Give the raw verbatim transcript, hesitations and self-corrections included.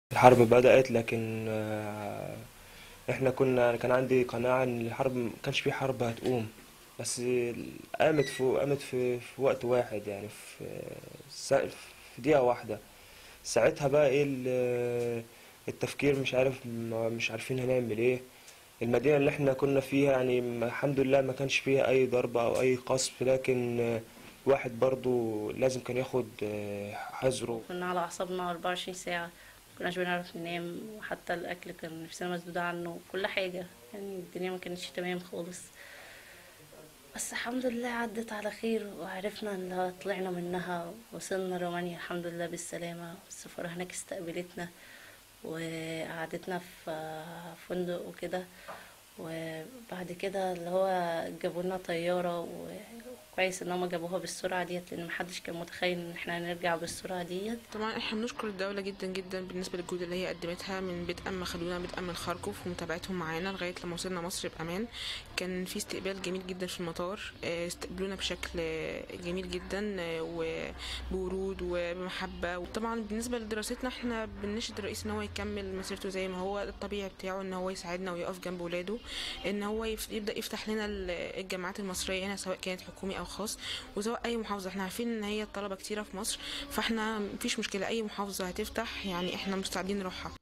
الحرب بدأت، لكن آه، احنا كنا كان عندي قناعة ان الحرب ما كانش في حرب هتقوم. بس قامت في قامت في, في وقت واحد، يعني في سا- في دقيقة واحدة. ساعتها بقى ايه ال- التفكير، مش عارف مش عارفين هنعمل ايه. المدينة اللي احنا كنا فيها يعني ما- الحمد لله ما كانش فيها اي ضربة او اي قصف، لكن آه، الواحد برضو لازم كان ياخد آه، حذره. وكنا على أعصابنا أربعة وعشرين ساعة، مكناش بنعرف ننام، وحتى الأكل كان نفسنا مسدودة عنه، كل حاجة. يعني الدنيا ما كانتش تمام خالص. بس الحمد لله عدت على خير، وعرفنا ان طلعنا منها، وصلنا رومانيا الحمد لله بالسلامة. السفارة هناك استقبلتنا وقعدتنا في فندق وكده. وبعد كده اللي هو جابوا لنا طيارة، وكويس ان هما جابوها بالسرعة ديت، لان محدش كان متخيل ان احنا هنرجع بالسرعة ديت. طبعا احنا بنشكر الدولة جدا جدا بالنسبة للجهود اللي هي قدمتها من بدء ما خدونا بدء من خاركوف ومتابعتهم معانا لغاية لما وصلنا مصر بأمان. كان في استقبال جميل جدا في المطار، اه، استقبلونا بشكل اه، جميل جدا، اه، وبورود وبمحبة. وطبعا بالنسبة لدراستنا احنا بنشد الرئيس ان هو يكمل مسيرته زي ما هو الطبيعي بتاعه، ان هو يساعدنا ويقف جنب ولاده، ان هو يف- يبدأ يفتح لنا ال- الجامعات المصرية هنا، سواء كانت حكومي او خاص، وسواء اي محافظة. احنا عارفين ان هي الطلبة كتيرة في مصر، فاحنا مفيش مشكلة، اي محافظة هتفتح يعني احنا مستعدين نروحها.